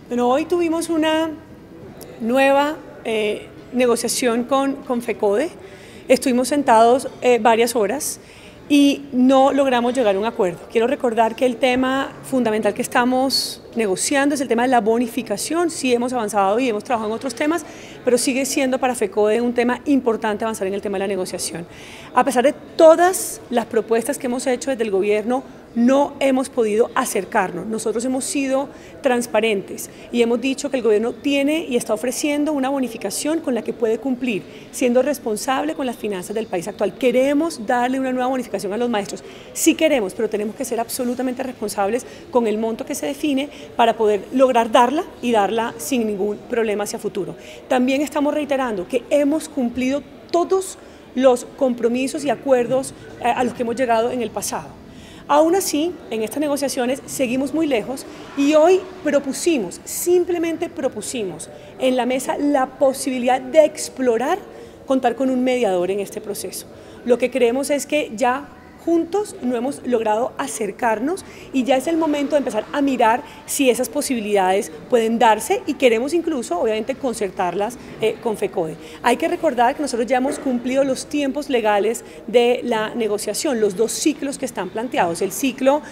Bueno, hoy tuvimos una nueva negociación con FECODE. Estuvimos sentados varias horas y no logramos llegar a un acuerdo. Quiero recordar que el tema fundamental que estamos negociando es el tema de la bonificación. Sí hemos avanzado y hemos trabajado en otros temas, pero sigue siendo para FECODE un tema importante avanzar en el tema de la negociación. A pesar de todas las propuestas que hemos hecho desde el gobierno, no hemos podido acercarnos. Nosotros hemos sido transparentes y hemos dicho que el gobierno tiene y está ofreciendo una bonificación con la que puede cumplir, siendo responsable con las finanzas del país actual. Queremos darle una nueva bonificación a los maestros. Sí queremos, pero tenemos que ser absolutamente responsables con el monto que se define para poder lograr darla y darla sin ningún problema hacia futuro. También estamos reiterando que hemos cumplido todos los compromisos y acuerdos a los que hemos llegado en el pasado. Aún así, en estas negociaciones seguimos muy lejos y hoy simplemente propusimos en la mesa la posibilidad de explorar contar con un mediador en este proceso. Lo que creemos es que ya juntos no hemos logrado acercarnos y ya es el momento de empezar a mirar si esas posibilidades pueden darse y queremos incluso, obviamente, concertarlas con FECODE. Hay que recordar que nosotros ya hemos cumplido los tiempos legales de la negociación, los dos ciclos que están planteados, el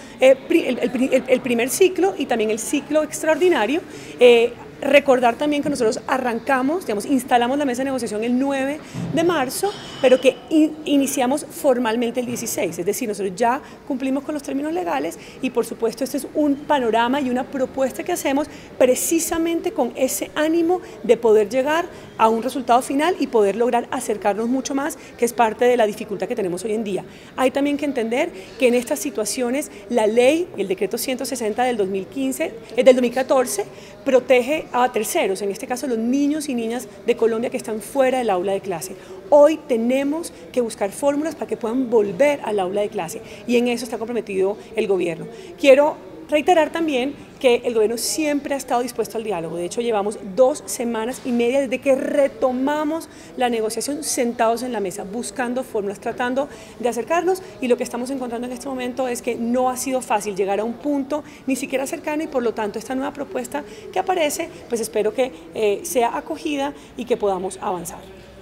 primer ciclo y también el ciclo extraordinario. Recordar también que nosotros arrancamos, instalamos la mesa de negociación el 9 de marzo, pero que iniciamos formalmente el 16, es decir, nosotros ya cumplimos con los términos legales y por supuesto este es un panorama y una propuesta que hacemos precisamente con ese ánimo de poder llegar a un resultado final y poder lograr acercarnos mucho más, que es parte de la dificultad que tenemos hoy en día. Hay también que entender que en estas situaciones la ley, el decreto 160 del 2014, protege a terceros, en este caso los niños y niñas de Colombia que están fuera del aula de clase. Hoy tenemos que buscar fórmulas para que puedan volver al aula de clase y en eso está comprometido el gobierno. Quiero reiterar también que el gobierno siempre ha estado dispuesto al diálogo. De hecho, llevamos 2 semanas y media desde que retomamos la negociación sentados en la mesa, buscando fórmulas, tratando de acercarnos y lo que estamos encontrando en este momento es que no ha sido fácil llegar a un punto ni siquiera cercano y por lo tanto esta nueva propuesta que aparece, pues espero que sea acogida y que podamos avanzar.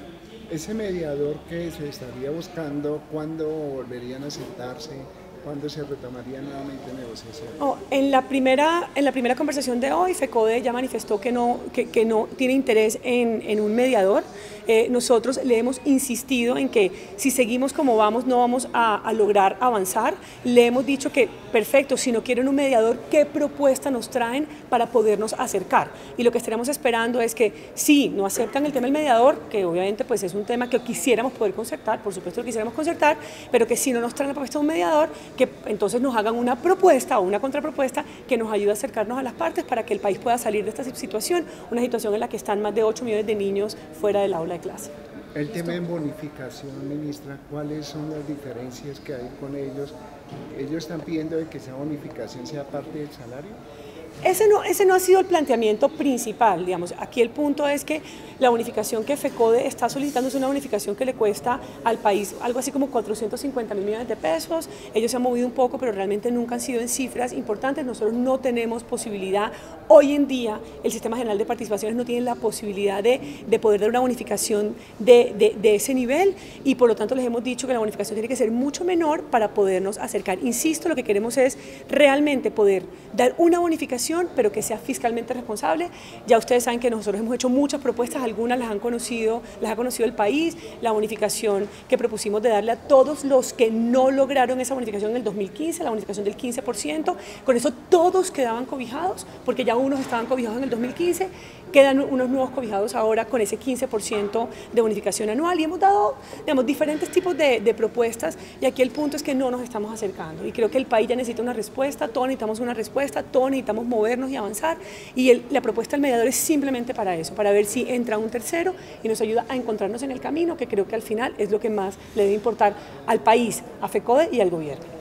Ese mediador que se estaría buscando, ¿cuándo volverían a sentarse? ¿Cuándo se retomaría nuevamente negociación? En la primera conversación de hoy, FECODE ya manifestó que no tiene interés en un mediador. Nosotros le hemos insistido en que si seguimos como vamos no vamos a lograr avanzar. Le hemos dicho que perfecto, si no quieren un mediador, ¿qué propuesta nos traen para podernos acercar? Y lo que estaremos esperando es que si no aceptan el tema del mediador, que obviamente pues es un tema que quisiéramos poder concertar, por supuesto que quisiéramos concertar, pero que si no nos traen la propuesta de un mediador, que entonces nos hagan una propuesta o una contrapropuesta que nos ayude a acercarnos a las partes para que el país pueda salir de esta situación, una situación en la que están más de 8 millones de niños fuera del aula de clase. El tema de bonificación, ministra, ¿cuáles son las diferencias que hay con ellos? ¿Ellos están pidiendo de que esa bonificación sea parte del salario? Ese no ha sido el planteamiento principal, digamos. Aquí el punto es que la bonificación que FECODE está solicitando es una bonificación que le cuesta al país algo así como 450.000 millones de pesos. Ellos se han movido un poco, pero realmente nunca han sido en cifras importantes. Nosotros no tenemos posibilidad. Hoy en día el Sistema General de Participaciones no tiene la posibilidad de poder dar una bonificación de ese nivel y por lo tanto les hemos dicho que la bonificación tiene que ser mucho menor para podernos acercar. Insisto, lo que queremos es realmente poder dar una bonificación pero que sea fiscalmente responsable. Ya ustedes saben que nosotros hemos hecho muchas propuestas, algunas las ha conocido el país, la bonificación que propusimos de darle a todos los que no lograron esa bonificación en el 2015, la bonificación del 15%, con eso todos quedaban cobijados, porque ya unos estaban cobijados en el 2015, quedan unos nuevos cobijados ahora con ese 15% de bonificación anual y hemos dado, digamos, diferentes tipos de propuestas y aquí el punto es que no nos estamos acercando y creo que el país ya necesita una respuesta, todos necesitamos una respuesta, todos necesitamos movernos y avanzar y la propuesta del mediador es simplemente para eso, para ver si entra un tercero y nos ayuda a encontrarnos en el camino, que creo que al final es lo que más le debe importar al país, a FECODE y al gobierno.